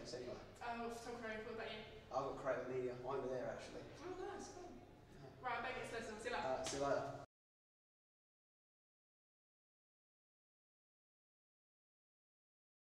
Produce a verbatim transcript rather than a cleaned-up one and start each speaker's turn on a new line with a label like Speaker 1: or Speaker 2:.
Speaker 1: specialist anyway?
Speaker 2: Oh, photography, what about you?
Speaker 1: I've got creative media. I'm over there actually.
Speaker 2: Oh, nice, cool. Right, I better get to listen. See you later.
Speaker 1: Uh, see you later.